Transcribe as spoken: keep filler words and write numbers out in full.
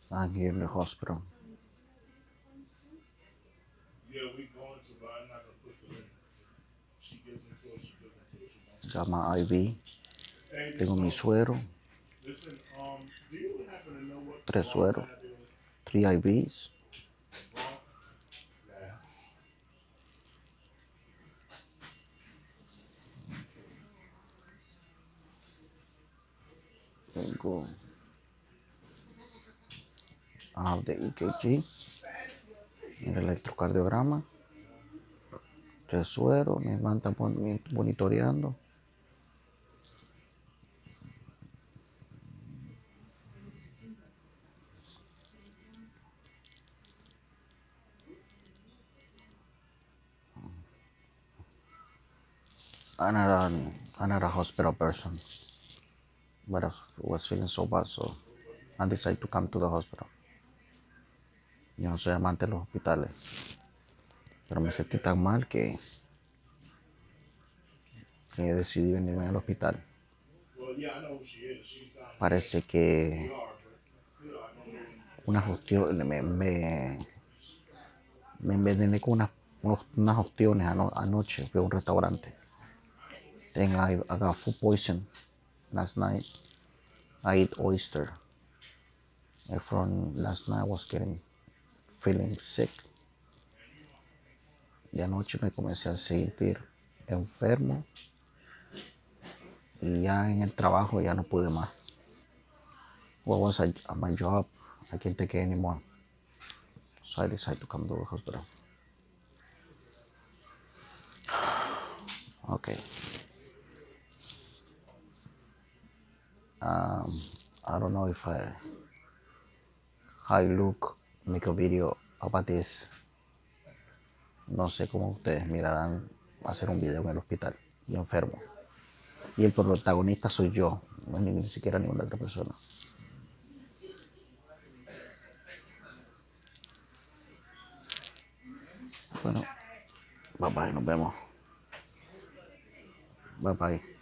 I'm here in the hospital. Got my I V. Tengo mi suero. Tres sueros. Three I Vs. Tengo. I have the E K G. El electrocardiograma. Tres sueros. Mi hermana está monitoreando. I'm not, a, I'm not a hospital person, but I was feeling so bad, so I decided to come to the hospital. Yo no soy amante de los hospitales, pero me sentí tan mal que, que decidí venirme al hospital. Parece que unas ostiones, me, me, me envenené con unas, unos, unas ostiones ano, anoche. Fui a un restaurante. Then I, I got food poison last night. I ate oyster. And from last night I was getting feeling sick. Y anoche me comencé a sentir enfermo. Y ya en el trabajo ya no pude más. What was I, at my job? I can't take it anymore. So I decided to come to the hospital. Okay. Um, I don't know if I, I look, make a video about this. No sé cómo ustedes mirarán hacer un video en el hospital, yo enfermo. Y el protagonista soy yo, no ni, ni siquiera ninguna otra persona. Bueno, bye bye, nos vemos. Bye bye.